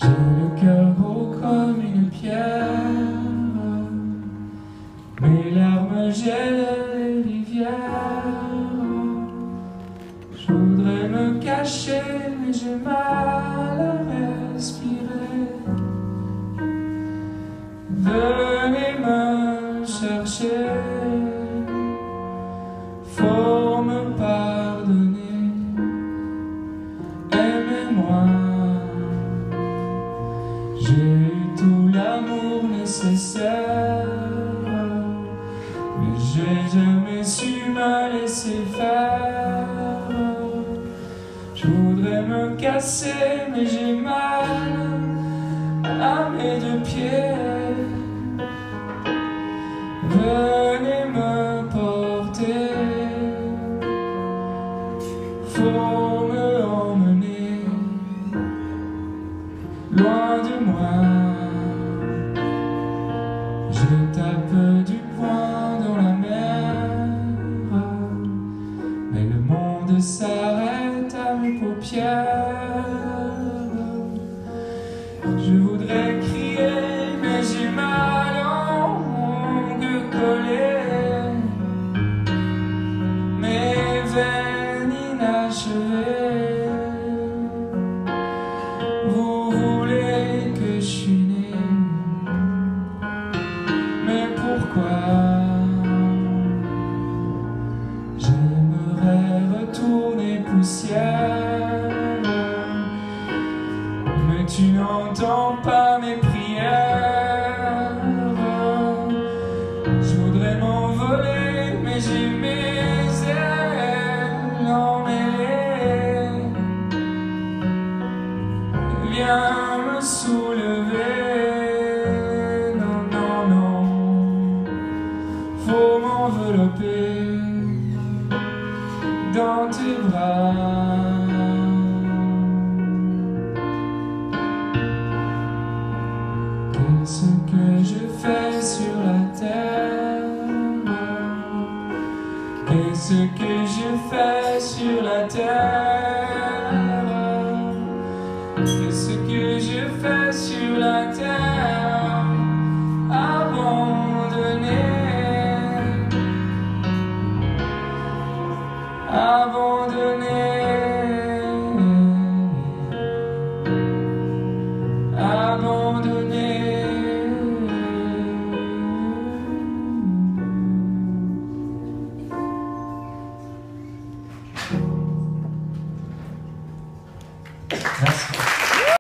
J'ai le cœur gros comme une pierre, mes larmes gèlent les rivières. Je voudrais me cacher, mais j'ai mal à respirer. Venez me chercher, faut me pardonner. Aimez-moi, j'ai eu tout l'amour nécessaire, mais j'ai jamais su me laisser faire. Je voudrais me casser, mais j'ai mal à mes deux pieds. Venez me porter, faut me emmener loin de moi. Je tape du poing dans la mer, mais le monde s'arrête à mes paupières. Je voudrais crier, mais j'ai ma langue collée, mes veines inachevées. Vous voulez que je suis né, mais pourquoi? J'aimerais retourner poussière, mais tu n'entends pas mes prières. Je voudrais m'envoler, mais j'ai mes ailes emmêlées. Viens me soulever, non, non, non, faut m'envelopper dans tes bras. Qu'est-ce que je fais sur la terre? Qu'est-ce que je fais sur la terre? Qu'est-ce que je fais sur la terre?